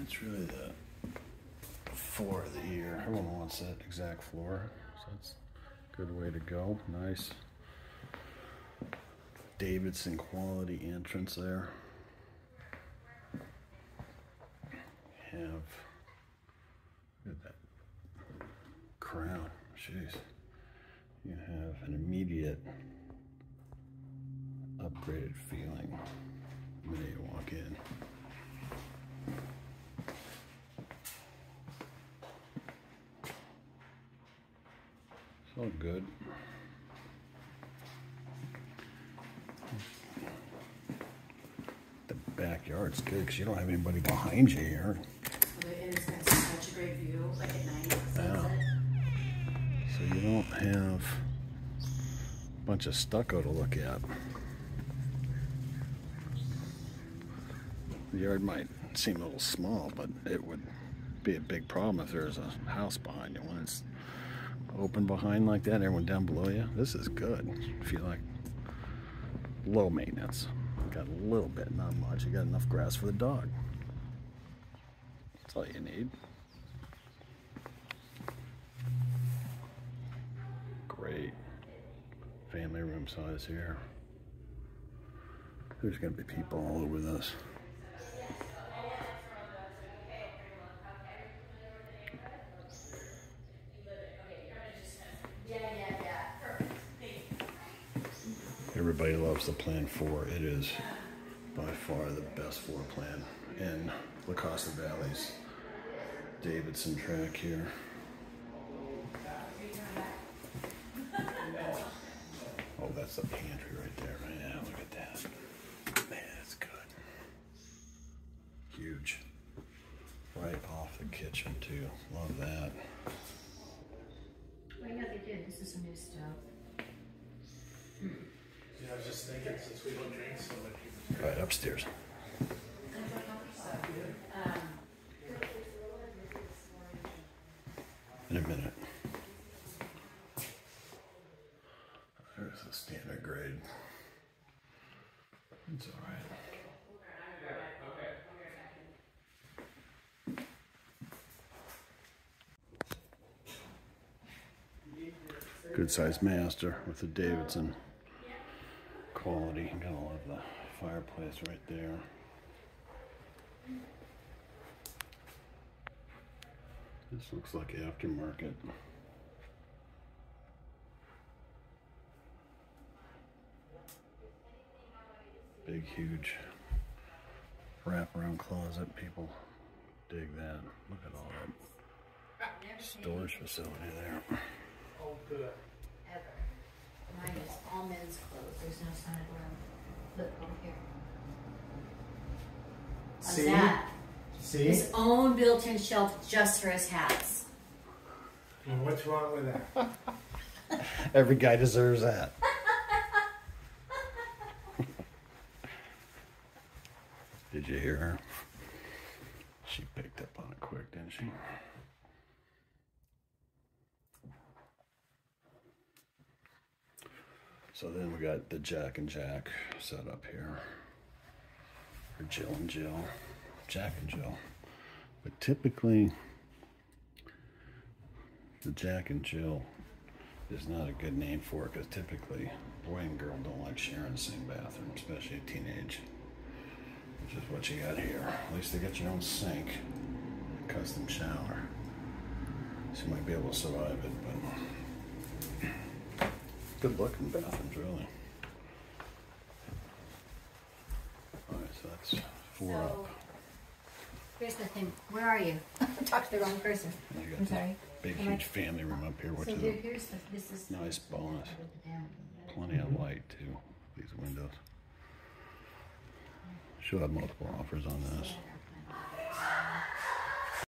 it's really the floor of the year. Everyone wants that exact floor, so that's a good way to go. Nice Davidson quality entrance there. Have, look at that crown, jeez. You have an immediate upgraded feeling the minute you walk in. It's all good. The backyard's good because you don't have anybody behind you here. And it's got such a great view, like at night. Yeah. So you don't have a bunch of stucco to look at. The yard might seem a little small, but it would be a big problem if there's a house behind you. When it's open behind like that, everyone down below you, this is good. You feel like low maintenance. You got a little bit, not much. You got enough grass for the dog. That's all you need. Great family room size here. There's gonna be people all over this. Everybody loves the Plan 4. It is by far the best floor plan in the Costa Valley's Davidson track here. Oh, that's the pantry right there. Yeah, look at that. Man, it's good. Huge. Right off the kitchen too. Love that. Well, yeah, they did. This is some new stuff. Yeah, I was just thinking, since we don't drink so much. Right upstairs. In a minute. There's the standard grade. It's all right. Good sized master with the Davidson quality. Got all of the fireplace right there. This looks like aftermarket. Big, huge wraparound closet. People dig that. Look at all that storage facility there. Oh, good. Ever. Mine is all men's clothes. There's no sign of room. Look over here. See? That. See? His own built-in shelf just for his hats. And what's wrong with that? Every guy deserves that. Did you hear her? She picked up on it quick, didn't she? So then we got the Jack and Jack set up here. Or Jill and Jill. Jack and Jill. But typically, the Jack and Jill is not a good name for it because typically boy and girl don't like sharing the same bathroom, especially a teenage. Which is what you got here. At least they got your own sink, custom shower. So you might be able to survive it, but good looking bathrooms, really. Alright, so that's 4 up. Here's the thing. Where are you? I talked to the wrong person. You got I'm sorry. Big, huge family room up here, which So is here's the, this is a nice bonus. Plenty of light, too, these windows. She'll have multiple offers on this.